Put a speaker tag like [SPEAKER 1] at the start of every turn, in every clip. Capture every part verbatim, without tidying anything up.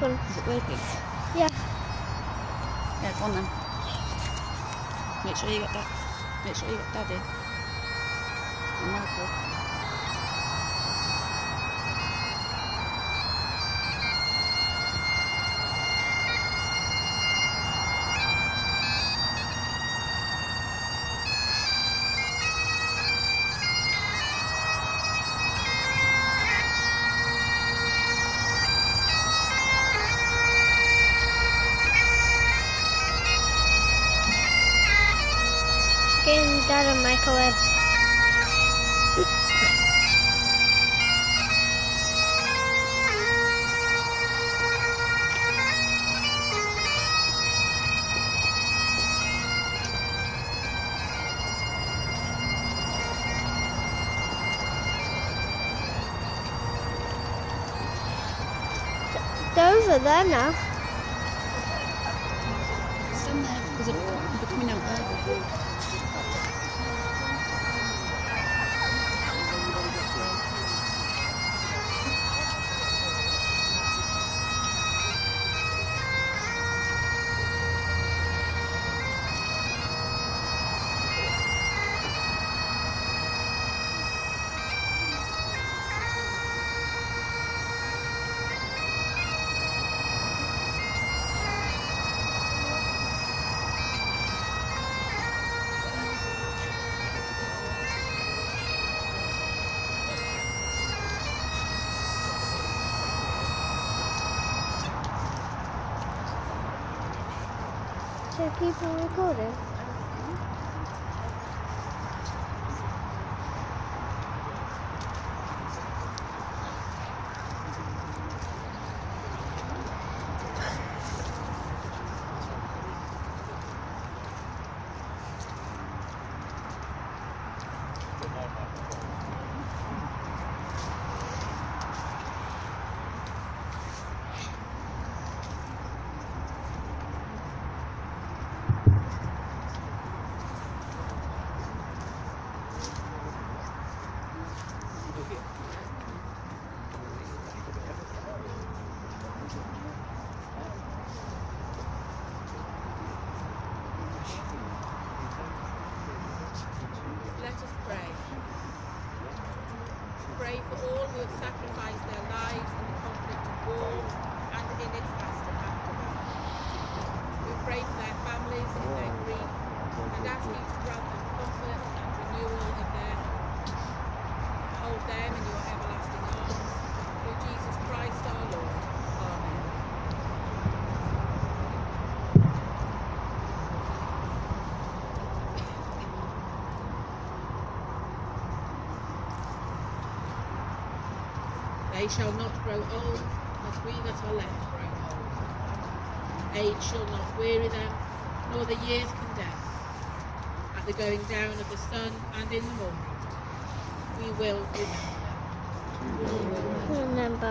[SPEAKER 1] one.
[SPEAKER 2] Is it working?
[SPEAKER 1] Yeah.
[SPEAKER 2] Yeah, go on then. Make sure you get that. Make sure you get Daddy. And Michael.
[SPEAKER 1] Getting Dad and Michael in. They're over there now.
[SPEAKER 2] Stand there because they're coming out there.
[SPEAKER 1] Should I keep on recording?
[SPEAKER 3] Let us pray. Pray for all who have sacrificed their lives in the conflict of war and in its aftermath. We pray for their families in their grief and ask you to grant them comfort and renewal of their hope. Hold them in your everlasting arms through Jesus Christ our Lord. Amen. They shall not grow old, as we that are left grow old. Age shall not weary them, nor the years condemn. At the going down of the sun and in the morning, we will remember them.
[SPEAKER 1] Remember.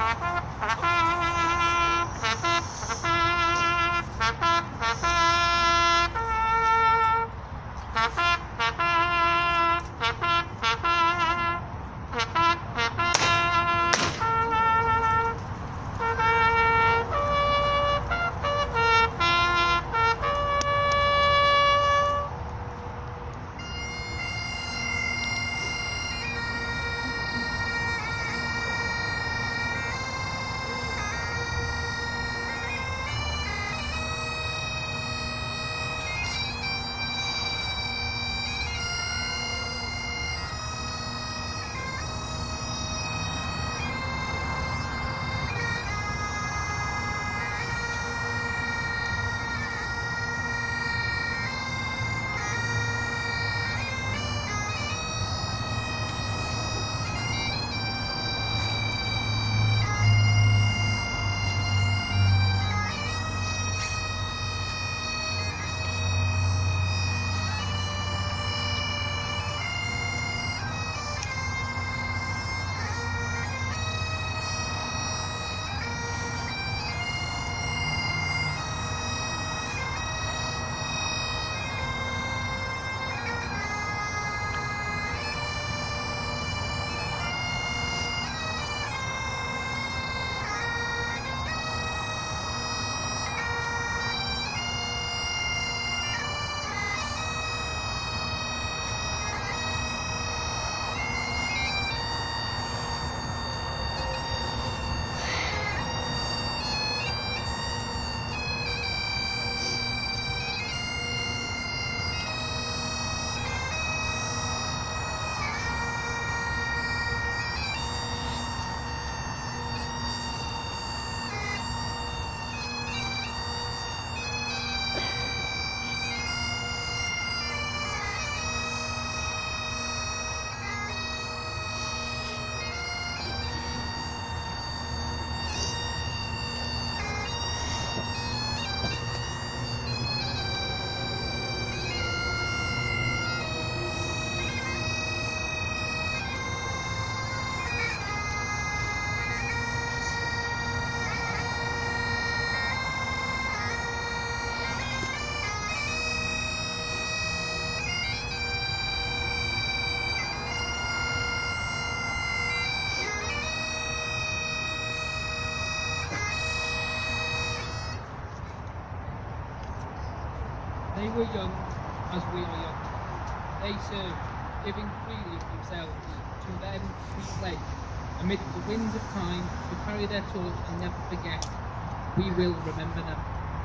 [SPEAKER 4] They were young as we are young. They served, giving freely of themselves. To them we pledge, amid the winds of time, to carry their torch and never forget. We will remember them.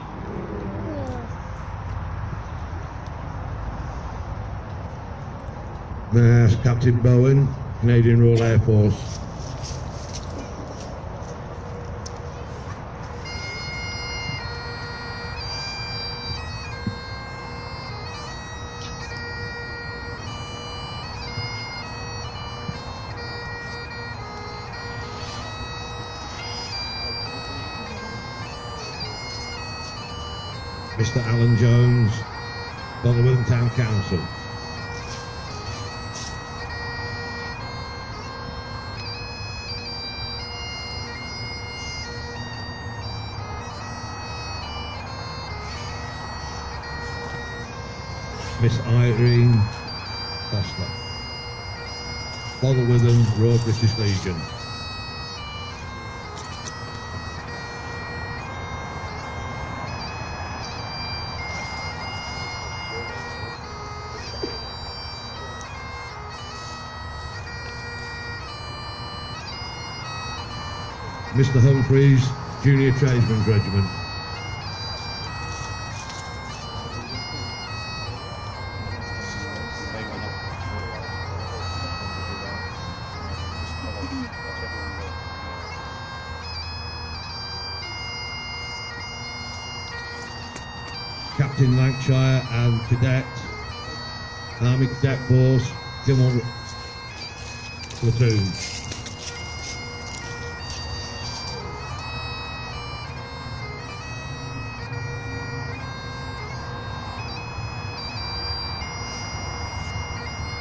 [SPEAKER 1] Yeah.
[SPEAKER 5] May I ask Captain Bowen, Canadian Royal Air Force. Mister Alan Jones, Botherwell Town Council. Miss Irene Foster, Botherwitham, Royal British Legion. Mister Humphreys, Junior Tradesman's Regiment. Captain Lancashire and Cadet, Army Cadet Force, Gilmore Platoon.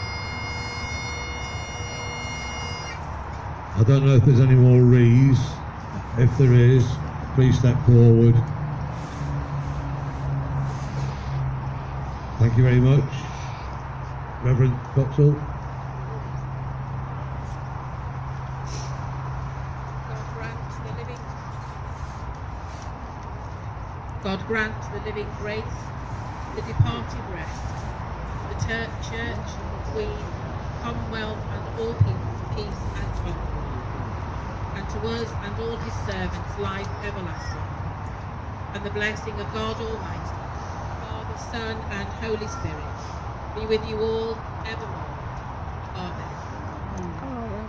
[SPEAKER 5] I don't know if there's any more wreaths. If there is, please step forward. Thank you very much. Reverend Foxall.
[SPEAKER 3] God grant the living God grant the living grace, the departed rest, the tur- church, queen, commonwealth and all people peace and concord, and to us and all his servants life everlasting, and the blessing of God Almighty, Father, Son and Holy Spirit be with you all evermore. Amen.
[SPEAKER 1] Oh,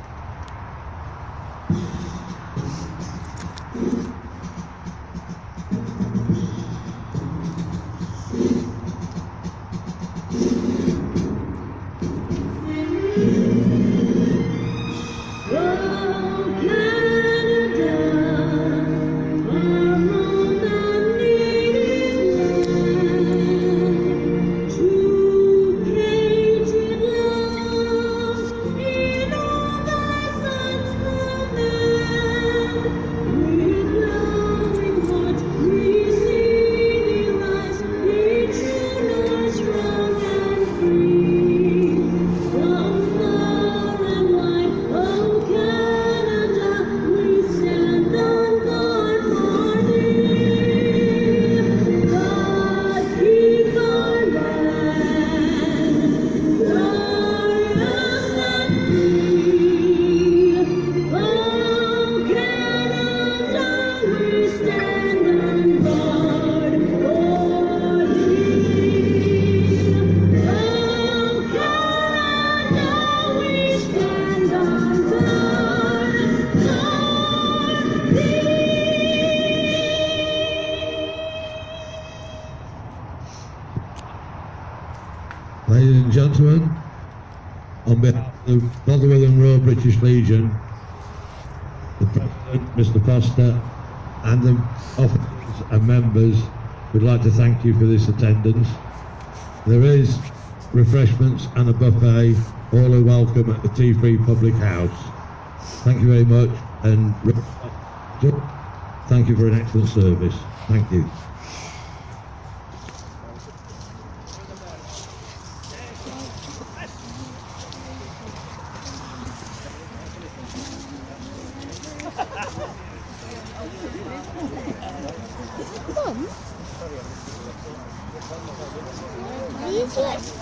[SPEAKER 5] Ladies and gentlemen, on behalf of the Rotherham and Royal British Legion, the President, Mister Foster, and the officers and members would like to thank you for this attendance. There is refreshments and a buffet. All are welcome at the T three Public House. Thank you very much, and thank you for an excellent service. Thank you.
[SPEAKER 1] Mum? These look